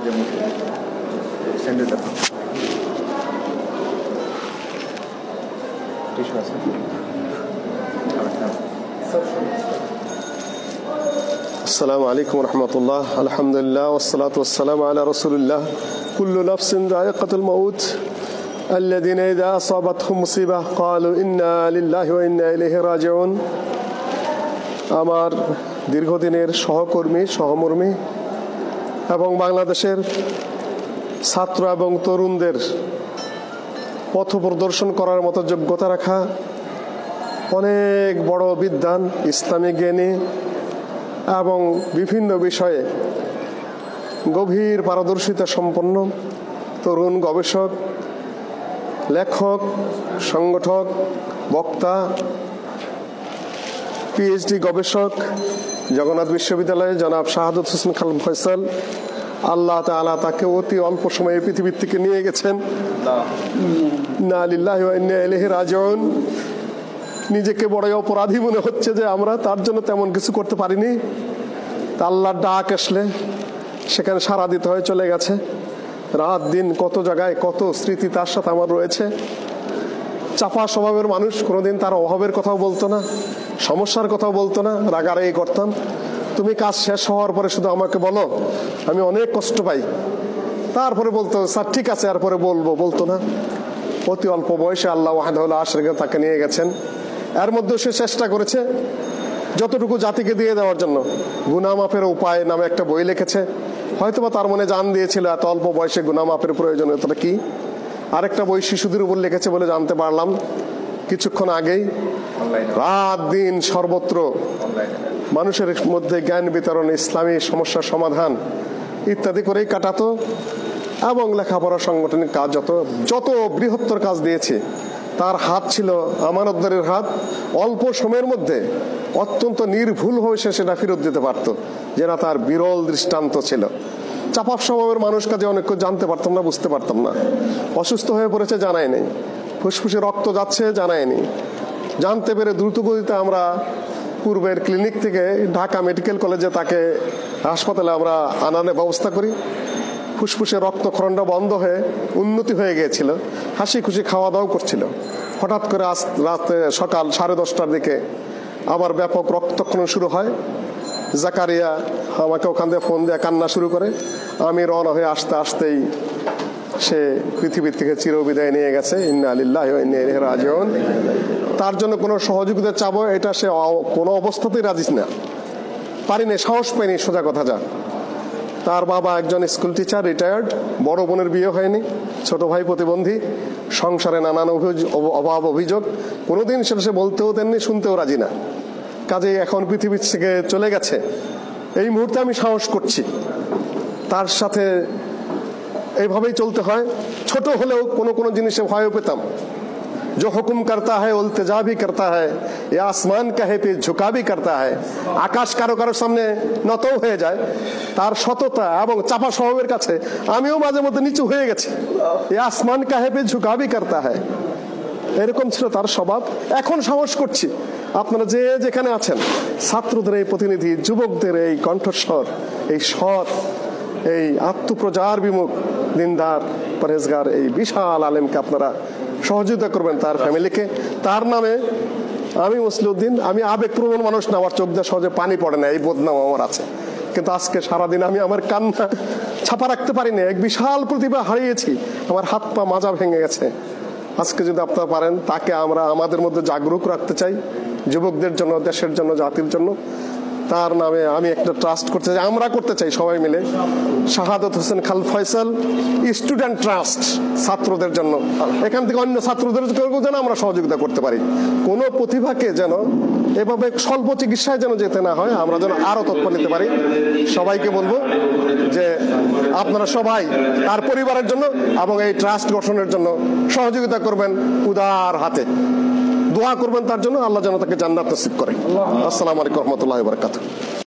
আসসালামু আলাইকুম রহমতুল্লাহ, আলহামদুলিল্লাহ, ওয়াসসালাতু ওয়াসসালামু আলা রাসূলিল্লাহ। কুল্লু নাফসিন যায়িকাতুল মাউত, আল্লাযীনা ইযা আসাবাতহুম মুসিবাহ ক্বালু ইন্না লিল্লাহি ওয়া ইন্না ইলাইহি রাজিউন। আমার দীর্ঘদিনের সহমর্মী এবং বাংলাদেশের ছাত্র এবং তরুণদের পথ প্রদর্শন করার মতো যোগ্যতা রাখা অনেক বড় বিদ্বান, ইসলামিক জ্ঞানী এবং বিভিন্ন বিষয়ে গভীর পারদর্শিতা সম্পন্ন তরুণ গবেষক, লেখক, সংগঠক, বক্তা, পিএইচডি গবেষক, জগন্নাথ বিশ্ববিদ্যালয়ে জনাব শাহাদত হোসেন খান ফয়সাল, আল্লাহ তাআলা তাকে অতি অল্প সময়ে পৃথিবীর থেকে নিয়ে গেছেন। ইন্না লিল্লাহি ওয়া ইন্না ইলাইহি রাজিউন। নিজেকে বড়ই অপরাধী মনে হচ্ছে যে আমরা তার জন্য তেমন কিছু করতে পারিনি। আল্লাহর ডাক আসলে সেখানে সাড়া দিতে হয়ে চলে গেছে। রাত দিন কত জায়গায় কত স্মৃতি তার সাথে আমার রয়েছে। চাপা স্বভাবের মানুষ, কোনোদিন তার অভাবের কথাও বলতো না, সমস্যার কথাও বলতো না। রাগারাগি করতাম, তুমি কাজ শেষ হওয়ার পরে শুধু আমাকে বলো, আমি অনেক কষ্ট পাই। তারপরে বলতো স্যার ঠিক আছে, এরপরে বলতো না। অতি অল্প বয়সে আল্লাহ ওয়াহদাহুল আশরিক তাকে নিয়ে গেছেন। এর মধ্যে সে চেষ্টা করেছে যতটুকু জাতিকে দিয়ে দেওয়ার জন্য। গুনাহ মাফের উপায় নামে একটা বই লিখেছে। হয়তোবা তার মনে জান দিয়েছিল এত অল্প বয়সে গুনাহ মাফের প্রয়োজনীয়তা কি। আরেকটা বই শিশুদের উপর লিখেছে বলে জানতে পারলাম কিছুক্ষণ আগেই। রাত দিন সর্বত্র মানুষের মধ্যে জ্ঞান বিতরণ, ইসলামী সমস্যার সমাধান ইত্যাদি করেই কাটাতো। এবং লেখাপড়া, সাংগঠনিক কাজ, যত বৃহত্তর কাজ দিয়েছে। তার হাত ছিল আমানতদারের হাত। অল্প সময়ের মধ্যে অত্যন্ত নির্ভুলভাবে সে সেটা ফেরত দিতে পারত, যেটা তার বিরল দৃষ্টান্ত ছিল। চাপাপ স্বভাবের মানুষ কাজে অনেক জানতে পারতাম না, বুঝতে পারতাম না। অসুস্থ হয়ে পড়েছে জানাই নেই, ফুসফুসে রক্ত যাচ্ছে জানায়নি। জানতে পেরে দ্রুতগতিতে আমরা পূর্বের ক্লিনিক থেকে ঢাকা মেডিকেল কলেজে তাকে হাসপাতালে আমরা আনানোর ব্যবস্থা করি। ফুসফুসে রক্তক্ষরণটা বন্ধ হয়ে উন্নতি হয়ে গিয়েছিল, হাসি খুশি খাওয়া দাওয়া করছিল। হঠাৎ করে আজ রাতে সকাল 10:30টার দিকে আবার ব্যাপক রক্তক্ষরণ শুরু হয়। জাকারিয়া আমাকে ওখান থেকে ফোন দিয়ে কান্না শুরু করে। আমি রওনা হয়ে আসতেই সে পৃথিবীর থেকে চিরবিদায় নিয়ে গেছে। ইন্না লিল্লাহি ওয়া ইন্না ইলাইহি রাজিউন। তার জন্য কোনো সহযোগিতা চাবো, এটা সে কোনো অবস্থাতেই রাজি না, পারিনি, সাহস পাইনি, সোজা কথা যা। তার বাবা একজন স্কুল টিচার, রিটায়ার্ড। বড় বোনের বিয়ে হয়নি, ছোট ভাই প্রতিবন্ধী, সংসারে নানান অভাব অভিযোগ। কোনোদিন সেটা সে বলতেও দেননি, শুনতেও রাজি না। কাজেই এখন পৃথিবীর থেকে চলে গেছে। এই মুহূর্তে আমি সাহস করছি তার সাথে এইভাবেই চলতে হয়। ছোট হলেও কোনো কোনো জিনিসে ভয় পেতাম। जो हुक्म करता है उल्तिजा भी करता है, या आसमान कहे पे झुका भी करता है। আকাশ কারো কারো সামনে নত হয়ে যায়। তার সততা এবং চাপা স্বভাবের কাছে আমিও মাঝে মধ্যে নিচু হয়ে গেছি। या आसमान कहे पे झुका भी करता है। এরকম ছিল তার স্বভাব। এখন সাহস করছি, আপনারা যে যেখানে আছেন, ছাত্রদের এই প্রতিনিধি, যুবকদের এই কণ্ঠস্বর, এই সৎ, এই আত্মপ্রচার বিমুখ, দিনদার, পরহেজগার এই বিশাল আলেমকে আপনারা সহযোগিতা করবেন, তার ফ্যামিলিকে। তার নামে আমি মুসলিউদ্দিন, আমি আবেগপ্রবণ মানুষ না, আমার চোখ দিয়ে সহজে পানি পড়ে না, এই বদনাম আমার আছে। কিন্তু আজকে সারাদিন আমি আমার কান্না ছাপা রাখতে পারিনি। এক বিশাল প্রতিভা হারিয়েছি, আমার হাত পা মাজা ভেঙে গেছে। আজকে যদি আপনারা পারেন, তাকে আমরা আমাদের মধ্যে জাগরুক রাখতে চাই, যুবকদের জন্য, দেশের জন্য, জাতির জন্য। তার নামে আমি একটা ট্রাস্ট করতে চাই, আমরা করতে চাই সবাই মিলে, শাহাদত হোসেন খান ফয়সাল স্টুডেন্ট ট্রাস্ট, ছাত্রদের জন্য। এখান থেকে অন্য ছাত্রদের যেন আমরা সহযোগিতা করতে পারি। কোনো প্রতিভাকে যেন এভাবে স্বল্প চিকিৎসায় যেন যেতে না হয়, আমরা যেন আরো তৎপর নিতে পারি। সবাইকে বলবো যে আপনারা সবাই তার পরিবারের জন্য এবং এই ট্রাস্ট গঠনের জন্য সহযোগিতা করবেন উদার হাতে। দোয়া করবেন তার জন্য, আল্লাহ যেন তাকে জান্নাত নসিব করে। আসসালামু আলাইকুম ওয়া রাহমাতুল্লাহি ওয়া বারাকাতুহু।